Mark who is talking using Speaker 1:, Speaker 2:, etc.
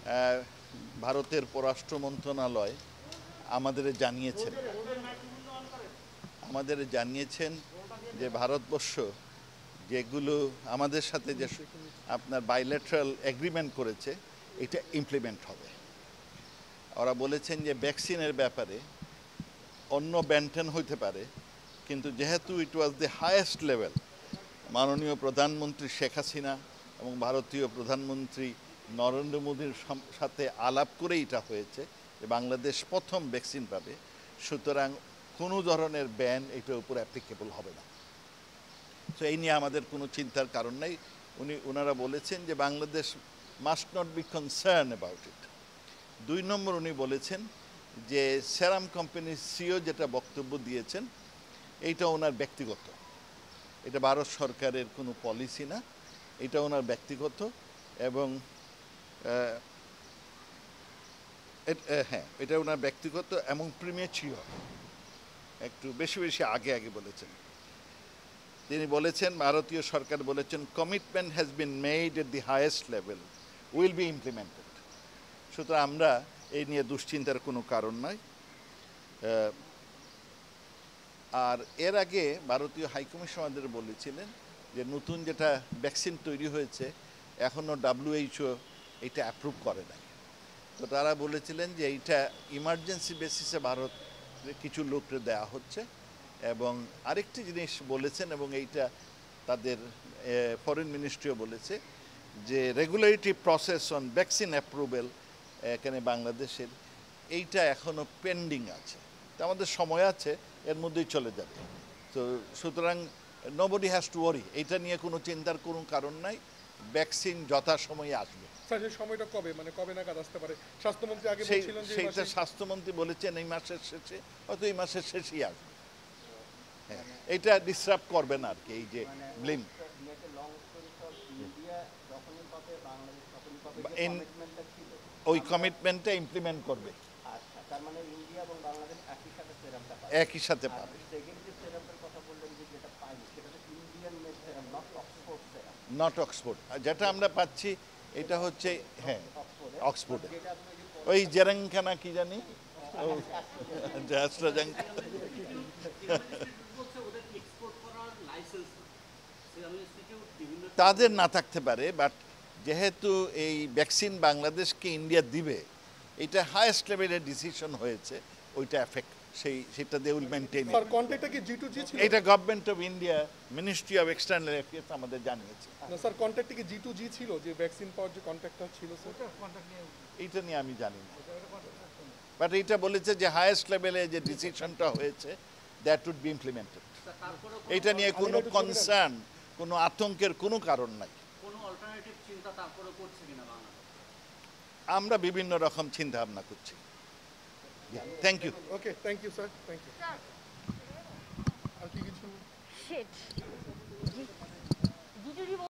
Speaker 1: ভারতের পররাষ্ট্র মন্ত্রণালয় আমাদের জানিয়েছেন যে ভারতবর্ষ যেগুলো আমাদের সাথে যে আপনার বাইলেটারাল এগ্রিমেন্ট করেছে এটা ইমপ্লিমেন্ট হবে। ওরা বলেছেন যে ভ্যাকসিনের ব্যাপারে অন্য ব্যান্টেন হইতে পারে, কিন্তু যেহেতু it was the highest level, মাননীয় প্রধানমন্ত্রী শেখ হাসিনা এবং ভারতীয় প্রধানমন্ত্রী নরেন্দ্র মোদীর সাথে আলাপ করে এটা হয়েছে যে বাংলাদেশ প্রথম ভ্যাকসিন পাবে, সুতরাং কোনো ধরনের ব্যান এটার উপর অ্যাপ্লিকেবল হবে না। তো এই নিয়ে আমাদের কোনো চিন্তার কারণ নেই। ওনারা বলেছেন যে Bangladesh must not be concern about it. 2 number উনি বলেছেন যে সেরাম কোম্পানির সিও যেটা বক্তব্য দিয়েছেন এইটা ওনার ব্যক্তিগত, এটা ভারত সরকারের কোনো পলিসি না, এটা ওনার ব্যক্তিগত এবং হ্যাঁ এটা ওনার ব্যক্তিগত এবং প্রিমেচিওর, একটু বেশি আগে বলেছেন। তিনি বলেছেন ভারতীয় সরকার বলেছেন commitment has been made at the highest level, will be implemented. সুতরাং আমরা এই নিয়ে দুশ্চিন্তার কোনো কারণ নাই। আর এর আগে ভারতীয় হাইকমিশন আমাদের বলেছিলেন যে নতুন যেটা ভ্যাকসিন তৈরি হয়েছে এখনও WHO এটা অ্যাপ্রুভ করে নাই। তো তারা বলেছিলেন যে এইটা ইমার্জেন্সি বেসিসে ভারত কিছু লোককে দেওয়া হচ্ছে। এবং আরেকটি জিনিস বলেছেন, এবং এইটা তাদের ফরেন মিনিস্ট্রিও বলেছে যে regulatory process on vaccine approval এখানে বাংলাদেশের এইটা এখনও পেন্ডিং আছে। তো আমাদের সময় আছে, এর মধ্যেই চলে যাবে। তো সুতরাং নোবডি হ্যাজ টু ওয়ারি, এইটা নিয়ে কোনো চিন্তার কোনো কারণ নাই। ভ্যাকসিন যথাসময়ে আসবে।
Speaker 2: সময়টা কবে, মানে কবে নাগাদ আসতে পারে? স্বাস্থ্যমন্ত্রী আগে বলেছিলেন যে
Speaker 1: সেইটা স্বাস্থ্যমন্ত্রী বলেছেন এই মাসের শেষে, হয়তো এই মাসের শেষেই আসবে। হ্যাঁ, এটা ডিসরাপ্ট করবে না আর কি। এই যে ব্লিম ওই কমিটমেন্টটা ইমপ্লিমেন্ট করবে, একই সাথে পাবে। নট অক্সফোর্ড, যেটা আমরা পাচ্ছি এটা হচ্ছে হ্যাঁ অক্সফোর্ডে, ওই জেরেঙ্কানা কি জানি তাদের না থাকতে পারে, বাট যেহেতু এই ভ্যাকসিন বাংলাদেশকে ইন্ডিয়া দিবে এটা হাইয়েস্ট লেভেলের ডিসিশন হয়েছে, ওইটা এফেক্ট সেটা দে উইল মেইনটেইন।
Speaker 2: স্যার কন্ট্যাক্টটা কি G2G ছিল?
Speaker 1: এটা government of India ministry of external affairs আমাদের জানিয়েছে।
Speaker 2: না স্যার, কন্ট্যাক্টটা কি G2G ছিল, যে ভ্যাকসিন পাওয়ার যে কন্ট্যাক্টটা ছিল স্যার?
Speaker 1: এইটা নিয়ে আমি জানি না, বাট এইটা বলেছে যে হাইয়েস্ট লেভেলে যে ডিসিশনটা হয়েছে দ্যাট উড বি ইমপ্লিমেন্টেড। এইটা নিয়ে কোনো কনসার্ন, কোনো আতঙ্কের কোনো কারণ নাই। আমরা বিভিন্ন রকম চিন্তা ভাবনা করছি। Thank you.
Speaker 2: Okay, thank you sir, thank you. আর কি কিছু